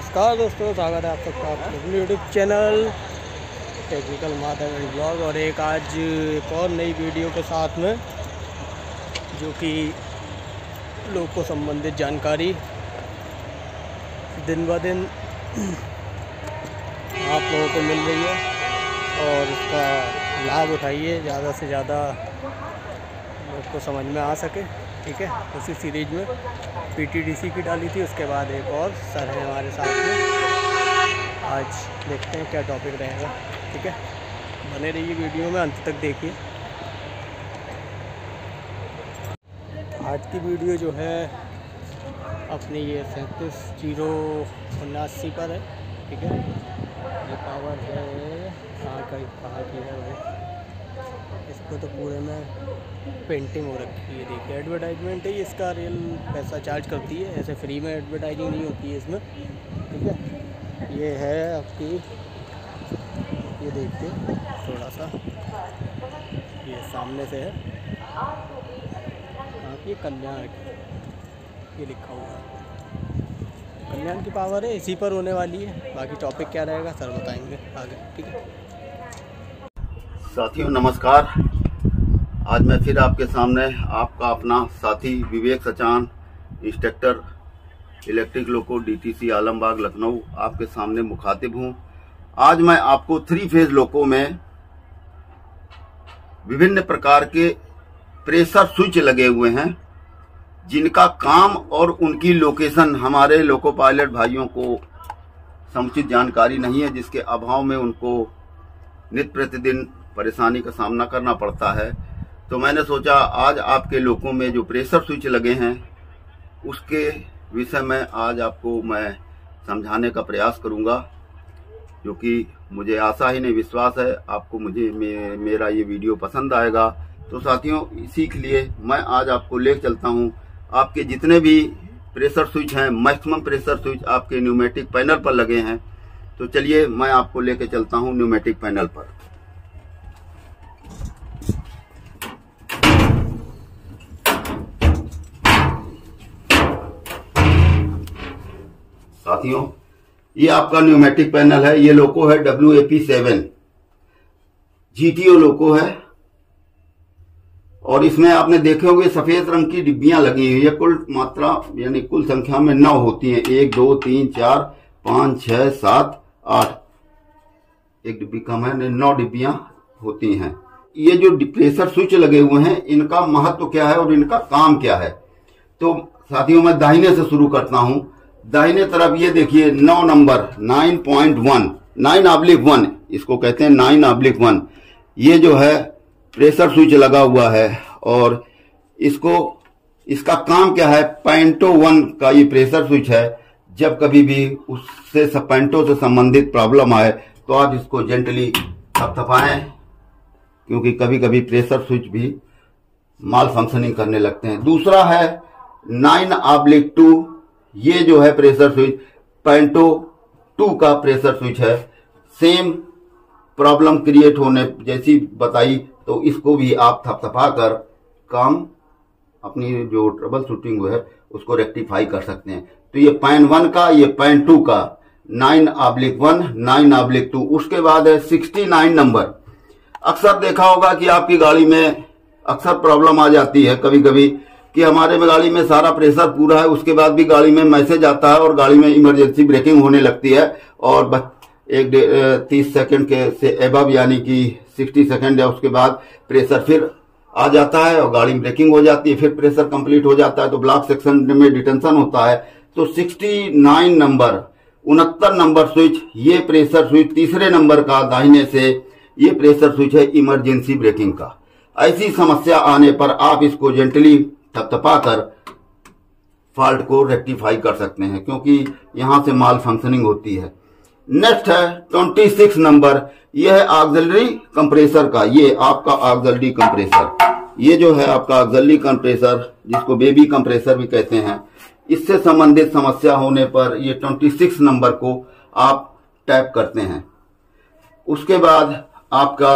नमस्कार दोस्तों, स्वागत है आप सबका अपने YouTube channel technical Madhav and blog. और आज एक और नई वीडियो के साथ में, जो कि लोग को संबंधित जानकारी दिन ब दिन आप लोगों को मिल रही है और इसका लाभ उठाइए, ज़्यादा से ज़्यादा लोग को समझ में आ सके। ठीक है, उसी सीरीज में पीटीडीसी की डाली थी, उसके बाद एक और सर है हमारे साथ में। आज देखते हैं क्या टॉपिक रहेगा। ठीक है, बने रहिए वीडियो में, अंत तक देखिए। आज की वीडियो जो है अपनी ये 3709 पर है। ठीक है, ये पावर है कहाँ की है वो, इसको तो पूरे में पेंटिंग हो रखी है। देखिए, एडवर्टाइजमेंट है, इसका रियल पैसा चार्ज करती है, ऐसे फ्री में एडवर्टाइजिंग नहीं होती है इसमें। ठीक है, ये है आपकी, ये देखिए थोड़ा सा, ये सामने से है आपकी कल्याण की, ये लिखा हुआ है कल्याण की पावर है, इसी पर होने वाली है। बाकी टॉपिक क्या रहेगा सर बताएंगे आगे। ठीक है साथियों, नमस्कार। आज मैं फिर आपके सामने आपका अपना साथी Vivek Sachan, instructor electric loco DTC Alambagh Lucknow, आपके सामने मुखातिब हूं। आज मैं आपको 3 फेज लोको में विभिन्न प्रकार के प्रेशर स्विच लगे हुए हैं, जिनका काम और उनकी लोकेशन हमारे लोको पायलट भाइयों को समुचित जानकारी नहीं है, जिसके अभाव में उनको नित्य प्रतिदिन परेशानी का सामना करना पड़ता है। तो मैंने सोचा आज आपके लोकों में जो प्रेशर स्विच लगे हैं उसके विषय में आज आपको मैं समझाने का प्रयास करूंगा, जो कि मुझे आशा ही नहीं विश्वास है आपको मेरा ये वीडियो पसंद आएगा। तो साथियों, इसी के लिए मैं आज आपको ले चलता हूं। आपके जितने भी प्रेशर स्विच हैं, मैक्सिमम प्रेशर स्विच आपके न्यूमेटिक पैनल पर लगे हैं। तो चलिए मैं आपको लेके चलता हूं न्यूमेटिक पैनल पर। साथियों, ये आपका न्यूमेटिक पैनल है। ये लोको है WAP7 GTO लोको है, और इसमें आपने देखे होंगे सफेद रंग की डिब्बियां लगी हुई है। कुल मात्रा यानी कुल संख्या में 9 होती हैं। 1 2 3 4 5 6 7 8, एक डिब्बी कम है, 9 डिब्बियां होती हैं। ये जो प्रेशर स्विच लगे हुए हैं, इनका महत्व क्या है और इनका काम क्या है। तो साथियों, मैं दाहिने से शुरू करता हूं। दाहिने तरफ ये देखिए 9 नंबर 9.1 9/1 इसको कहते हैं 9/1। ये जो है प्रेशर स्विच लगा हुआ है, और इसका काम क्या है। पैंटो 1 का ये प्रेशर स्विच है। जब कभी भी उससे पैंटो से संबंधित प्रॉब्लम आए तो आप इसको जेंटली थपथपाएं, क्योंकि कभी कभी प्रेशर स्विच भी माल फंक्शनिंग करने लगते हैं। दूसरा है 9/2, ये जो है प्रेशर स्विच पैंटो 2 का प्रेशर स्विच है। सेम प्रॉब्लम क्रिएट होने जैसी बताई, तो इसको भी आप थपथपा कर काम अपनी जो ट्रबल शूटिंग है उसको रेक्टिफाई कर सकते हैं। तो ये पैन 1 का, ये पैन 2 का 9/1 9/2। उसके बाद है 69 नंबर। अक्सर देखा होगा कि आपकी गाड़ी में अक्सर प्रॉब्लम आ जाती है कभी कभी कि हमारे गाड़ी में सारा प्रेशर पूरा है, उसके बाद भी गाड़ी में मैसेज आता है और गाड़ी में इमरजेंसी ब्रेकिंग होने लगती है, और 30 सेकंड के से एबव यानी कि 60 सेकंड या उसके बाद प्रेशर फिर आ जाता है और गाड़ी ब्रेकिंग हो जाती है, फिर प्रेशर कंप्लीट हो जाता है, तो ब्लॉक सेक्शन में डिटेंशन होता है। तो 69 नंबर 69 नंबर स्विच, ये प्रेशर स्विच तीसरे नंबर का दाहिने से, ये प्रेशर स्विच है इमरजेंसी ब्रेकिंग का। ऐसी समस्या आने पर आप इसको जेंटली थपथपा कर फॉल्ट को रेक्टिफाई कर सकते हैं, क्योंकि यहां से माल फंक्शनिंग होती है। नेक्स्ट है 26 नंबर। यह है ऑक्सिलरी कंप्रेसर का, ये आपका ऑक्सिलरी कंप्रेसर। ये जो है आपका ऑक्सिलरी कंप्रेसर, जिसको बेबी कंप्रेसर भी कहते हैं, इससे संबंधित समस्या होने पर ये 26 नंबर को आप टैप करते हैं। उसके बाद आपका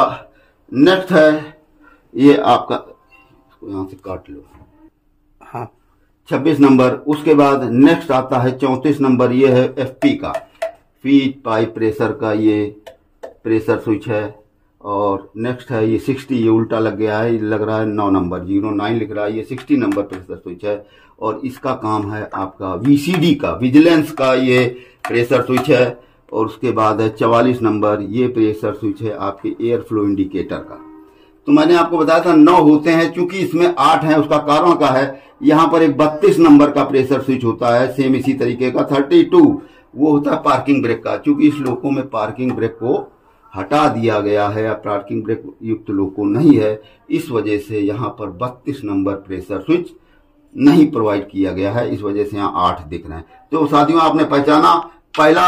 नेक्स्ट है, ये आपका, इसको यहां से काट लो। हाँ, 26 नंबर। उसके बाद नेक्स्ट आता है 34 नंबर, ये है FP का, फीड पाइप प्रेशर का ये प्रेशर स्विच है। और नेक्स्ट है ये 60, ये उल्टा लग गया है, लग रहा है 9 नंबर, 09 लिख रहा है, ये 60 नंबर प्रेशर स्विच है। और इसका काम है आपका VCD का, विजिलेंस का ये प्रेशर स्विच है। और उसके बाद है 44 नंबर, ये प्रेशर स्विच है आपके एयर फ्लो इंडिकेटर का। तो मैंने आपको बताया था 9 होते हैं, चूंकि इसमें 8 है, उसका कारण क्या है, यहाँ पर एक 32 नंबर का प्रेशर स्विच होता है, सेम इसी तरीके का 32, वो होता है पार्किंग ब्रेक का। चूंकि इस लोको में पार्किंग ब्रेक को हटा दिया गया है या पार्किंग ब्रेक युक्त लोको नहीं है, इस वजह से यहाँ पर 32 नंबर प्रेशर स्विच नहीं प्रोवाइड किया गया है, इस वजह से यहाँ 8 दिख रहे हैं। तो साथियों आपने पहचाना, पहला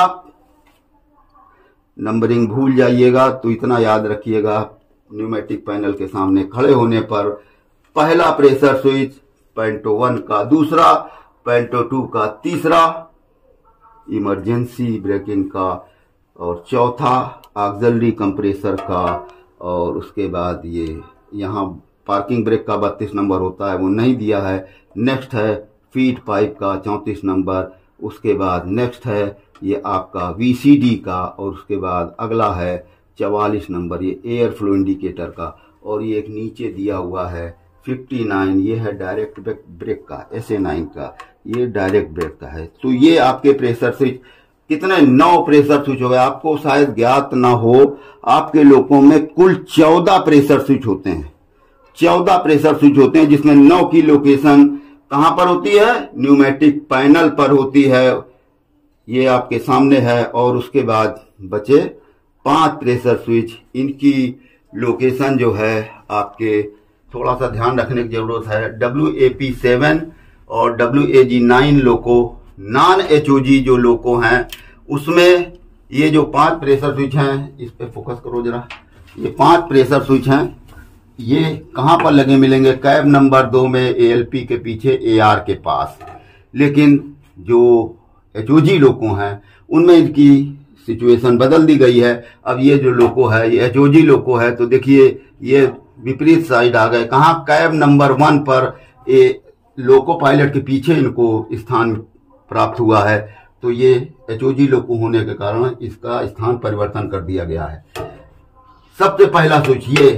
नंबरिंग भूल जाइएगा तो इतना याद रखिएगा, न्यूमेटिक पैनल के सामने खड़े होने पर पहला प्रेशर स्विच पेंटो 1 का, दूसरा पेंटो 2 का, तीसरा इमरजेंसी ब्रेकिंग का, और चौथा ऑक्सिलरी कंप्रेसर का। और उसके बाद ये यहाँ पार्किंग ब्रेक का 32 नंबर होता है, वो नहीं दिया है। नेक्स्ट है फीड पाइप का 34 नंबर। उसके बाद नेक्स्ट है ये आपका VCD का। और उसके बाद अगला है 44 नंबर, ये एयर फ्लो इंडिकेटर का। और ये एक नीचे दिया हुआ है 59, ये है डायरेक्ट ब्रेक का, SA9 का, ये डायरेक्ट ब्रेक का है। तो ये आपके प्रेशर स्विच कितने, 9 प्रेशर स्विच हो गए। आपको शायद ज्ञात ना हो, आपके लोगों में कुल 14 प्रेशर स्विच होते हैं, 14 प्रेशर स्विच होते हैं, जिसमें 9 की लोकेशन कहां पर होती है, न्यूमेटिक पैनल पर होती है, ये आपके सामने है। और उसके बाद बचे 5 प्रेशर स्विच, इनकी लोकेशन जो है आपके थोड़ा सा ध्यान रखने की जरूरत है। WAP7 और WAG9 लोको, नॉन HOG जो लोको हैं, उसमें ये जो 5 प्रेशर स्विच हैं, इस पे फोकस करो जरा, ये 5 प्रेशर स्विच हैं, ये कहां पर लगे मिलेंगे, कैब नंबर 2 में ALP के पीछे AR के पास। लेकिन जो HOG लोको हैं उनमें इनकी सिचुएशन बदल दी गई है। अब ये जो लोको है ये HOG लोको है, तो देखिए ये विपरीत साइड आ गए, कहां, कैब नंबर 1 पर लोको पायलट के पीछे इनको स्थान प्राप्त हुआ है। तो ये HOG लोको होने के कारण इसका स्थान परिवर्तन कर दिया गया है। सबसे पहला स्विच ये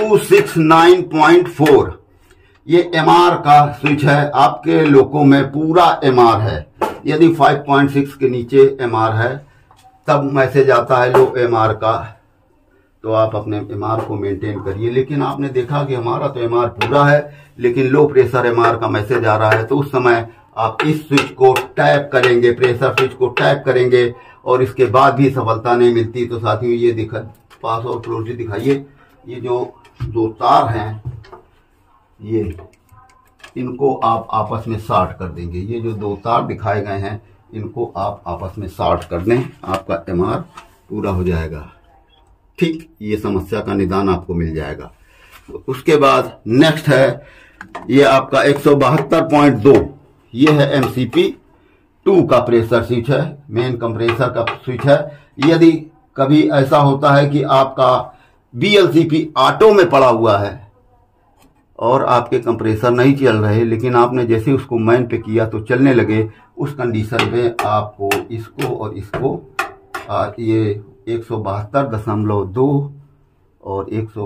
269.4, ये MR का स्विच है, आपके लोको में पूरा MR है। यदि 5.6 के नीचे MR है तब मैसेज आता है लो MR का, तो आप अपने MR को मेंटेन करिए। लेकिन आपने देखा कि हमारा तो MR पूरा है लेकिन लो प्रेशर MR का मैसेज आ रहा है, तो उस समय आप इस स्विच को टैप करेंगे, प्रेशर स्विच को टैप करेंगे, और इसके बाद भी सफलता नहीं मिलती। तो साथियों ये दिखा, पास और क्लोजली दिखाइए, ये जो 2 तार हैं ये, इनको आप आपस में शॉर्ट कर देंगे। ये जो 2 तार दिखाए गए हैं इनको आप आपस में शॉर्ट कर दें, आपका MR पूरा हो जाएगा। ठीक, ये समस्या का निदान आपको मिल जाएगा। उसके बाद नेक्स्ट है ये आपका 172.2, ये है MCP2 का प्रेशर स्विच है, मेन कंप्रेसर का स्विच है। यदि कभी ऐसा होता है कि आपका BLCP ऑटो में पड़ा हुआ है और आपके कंप्रेसर नहीं चल रहे, लेकिन आपने जैसे उसको मैन पे किया तो चलने लगे, उस कंडीशन में आपको इसको और इसको ये 172.2 और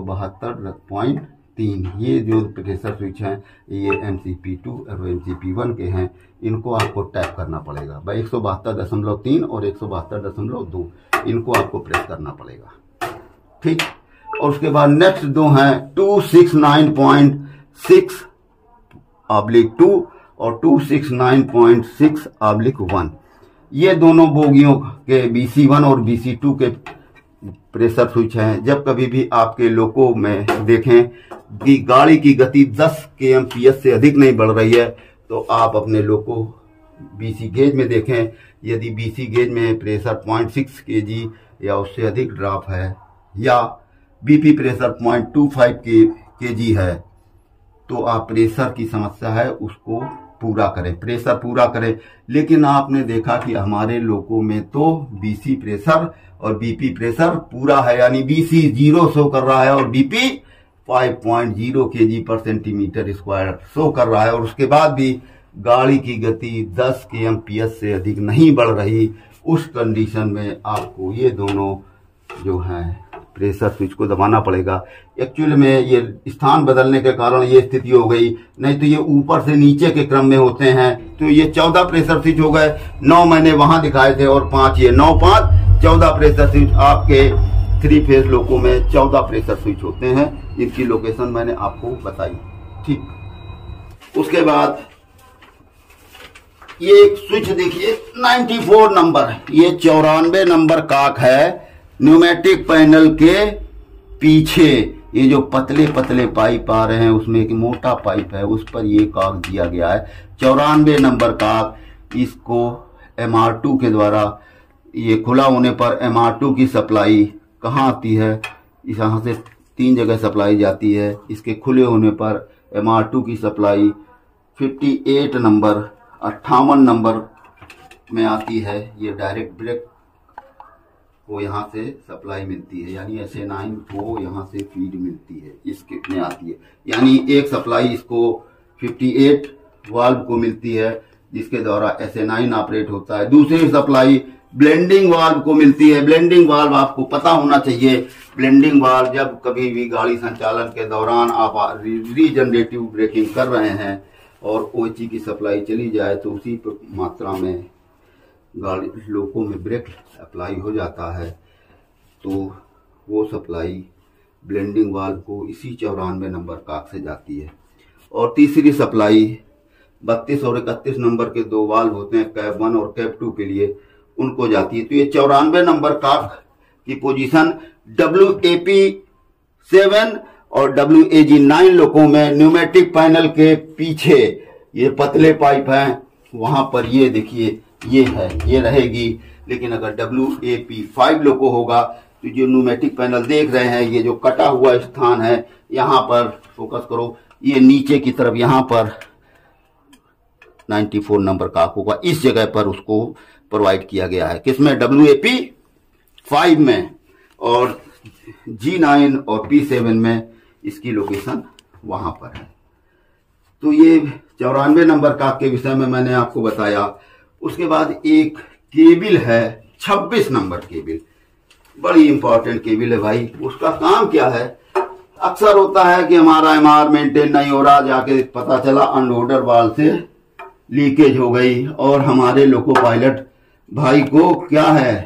172.3, ये जो प्रेशर स्विच हैं ये MCP2 और MCP1 के हैं, इनको आपको टैप करना पड़ेगा भाई। 172.3 और 172.2 इनको आपको प्रेस करना पड़ेगा। ठीक, और उसके बाद नेक्स्ट 2 हैं 269.6/2 और 269.6/1। ये दोनों बोगियों के BC1 और BC2 के प्रेशर स्विच हैं। जब कभी भी आपके लोको में देखें कि गाड़ी की गति 10 kmph से अधिक नहीं बढ़ रही है, तो आप अपने लोको BC गेज में देखें। यदि BC गेज में प्रेशर 0.6 kg या उससे अधिक ड्रॉप है, या BP प्रेशर 0.25 kg है, तो आप प्रेशर की समस्या है उसको पूरा करें, प्रेशर पूरा करें। लेकिन आपने देखा कि हमारे लोको में तो BC प्रेशर और BP प्रेशर पूरा है, यानी BC 0 शो कर रहा है और BP 5.0 kg/cm² शो कर रहा है, और उसके बाद भी गाड़ी की गति 10 kmph से अधिक नहीं बढ़ रही, उस कंडीशन में आपको ये दोनों जो है प्रेशर स्विच को दबाना पड़ेगा। एक्चुअल में ये स्थान बदलने के कारण ये स्थिति हो गई, नहीं तो ये ऊपर से नीचे के क्रम में होते हैं। तो ये 14 प्रेशर स्विच हो गए, 9 मैंने वहां दिखाए थे और 5 ये, 9 5 14 प्रेशर स्विच आपके 3 फेज लोको में 14 प्रेशर स्विच होते हैं, जिनकी लोकेशन मैंने आपको बताई। ठीक, उसके बाद ये एक स्विच देखिए 94 नंबर, ये 94 नंबर काक है। न्यूमेटिक पैनल के पीछे ये जो पतले पतले पाइप आ रहे हैं उसमें एक मोटा पाइप है, उस पर ये काक दिया गया है 94 नंबर काक। इसको MR2 के द्वारा ये खुला होने पर MR2 की सप्लाई कहाँ आती है, यहाँ से 3 जगह सप्लाई जाती है। इसके खुले होने पर MR2 की सप्लाई 58 नंबर 58 नंबर में आती है। ये डायरेक्ट ब्रेक को यहाँ से सप्लाई मिलती है, यानी SA9 को यहाँ से फीड मिलती है, इसके में आती है। यानी एक सप्लाई इसको 58 वाल्व को मिलती है, जिसके द्वारा SA9 ऑपरेट होता है। दूसरी सप्लाई ब्लेंडिंग वाल्व को मिलती है। ब्लेंडिंग वाल्व आपको पता होना चाहिए। ब्लेंडिंग वाल्व जब कभी भी गाड़ी संचालन के दौरान आप रीजनरेटिव ब्रेकिंग कर रहे हैं और OHE की सप्लाई चली जाए तो उसी मात्रा में गाड़ी लोको में ब्रेक अप्लाई हो जाता है, तो वो सप्लाई ब्लेंडिंग वाल्व को इसी 94 नंबर काक से जाती है। और तीसरी सप्लाई 32 और 31 नंबर के 2 वाल्व होते हैं, कैप 1 और कैप 2 के लिए, उनको जाती है। तो ये 94 नंबर काक की पोजीशन WAP7 और WAG9 लोको में न्यूमेटिक पैनल के पीछे ये पतले पाइप हैं, वहां पर ये देखिए ये है, ये रहेगी। लेकिन अगर WAP5 लोको होगा तो जो न्यूमेटिक पैनल देख रहे हैं, ये जो कटा हुआ स्थान है, यहां पर फोकस करो, ये नीचे की तरफ यहां पर 94 नंबर काक होगा, इस जगह पर उसको प्रोवाइड किया गया है। किसमें? WAP5 में, और G9 और P7 में इसकी लोकेशन वहां पर है। तो ये 94 नंबर काक के विषय में मैंने आपको बताया। उसके बाद एक केबिल है 26 नंबर केबिल, बड़ी इंपॉर्टेंट केबिल है भाई। उसका काम क्या है? अक्सर होता है कि हमारा MR मेंटेन नहीं हो रहा, जाके पता चला अनलोडर वाल्व से लीकेज हो गई और हमारे लोको पायलट भाई को क्या है,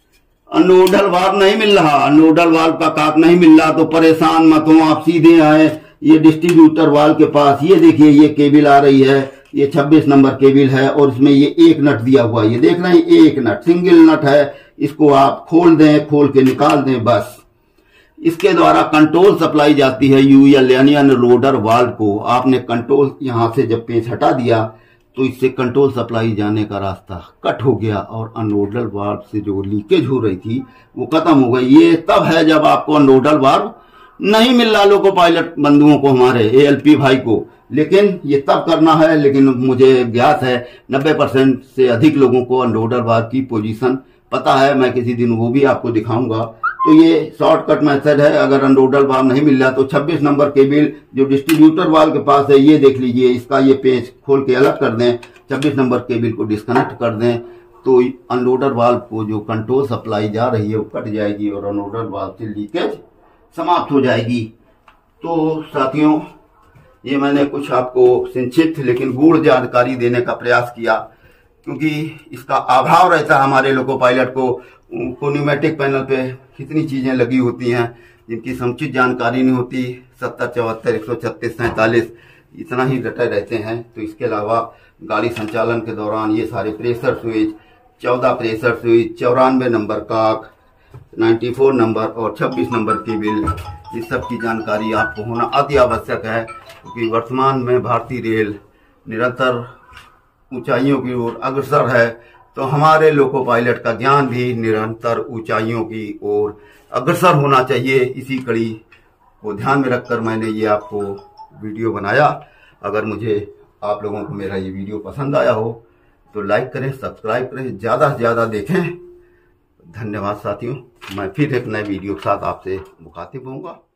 अनलोडर वाल्व नहीं मिल रहा, अनलोडर वाल्व का काक नहीं मिल रहा। तो परेशान मत हो, आप सीधे आए ये डिस्ट्रीब्यूटर वाल्व के पास। ये देखिए ये केबिल आ रही है, ये 26 नंबर केबिल है और इसमें ये एक नट दिया हुआ है, ये देख रहे हैं, एक नट सिंगल नट है। इसको आप खोल दें, खोल के निकाल दें, बस। इसके द्वारा कंट्रोल सप्लाई जाती है UL यानी अनलोडर वाल्व को। आपने कंट्रोल यहां से जब पेंच हटा दिया तो इससे कंट्रोल सप्लाई जाने का रास्ता कट हो गया और अनलोडर वाल्व से जो लीकेज हो रही थी वो खत्म हो गई। ये तब है जब आपको अनलोडर वाल्व नहीं मिल रहा लोको पायलट बंधुओं को, हमारे ALP भाई को। लेकिन ये तब करना है, लेकिन मुझे ज्ञात है 90% से अधिक लोगों को अनलोडर वाल्व की पोजीशन पता है। मैं किसी दिन वो भी आपको दिखाऊंगा। तो ये शॉर्टकट मेथड है। अगर अनलोडर वाल्व नहीं मिल रहा तो 26 नंबर केबिल जो डिस्ट्रीब्यूटर वाल्व के पास है, ये देख लीजिए, इसका ये पेच खोल के अलग कर दें, 26 नंबर केबिल को डिस्कनेक्ट कर दें, तो अनलोडर वाल्व को जो कंट्रोल सप्लाई जा रही है वो कट जाएगी और अनलोडर वाल्व से लीकेज समाप्त हो जाएगी। तो साथियों, ये मैंने कुछ आपको संक्षिप्त लेकिन गूढ़ जानकारी देने का प्रयास किया, क्योंकि इसका अभाव रहता है हमारे लोको पायलट को न्यूमेटिक पैनल पे कितनी चीजें लगी होती हैं जिनकी समुचित जानकारी नहीं होती। 70 74 136 47 इतना ही डटे रहते हैं। तो इसके अलावा गाड़ी संचालन के दौरान ये सारे pressure switch, 14 pressure switch, 94 number cock, 94 number और 26 नंबर केबिल, इस सब की जानकारी आपको होना अति आवश्यक है, क्योंकि वर्तमान में भारतीय रेल निरंतर ऊंचाइयों की ओर अग्रसर है। तो हमारे लोको पायलट का ज्ञान भी निरंतर ऊंचाइयों की ओर अग्रसर होना चाहिए। इसी कड़ी को ध्यान में रखकर मैंने ये आपको वीडियो बनाया। अगर मुझे आप लोगों को मेरा ये वीडियो पसंद आया हो तो लाइक करें, सब्सक्राइब करें, ज़्यादा से ज़्यादा देखें। धन्यवाद साथियों। मैं फिर एक नए वीडियो के साथ आपसे मुखातिब होऊंगा।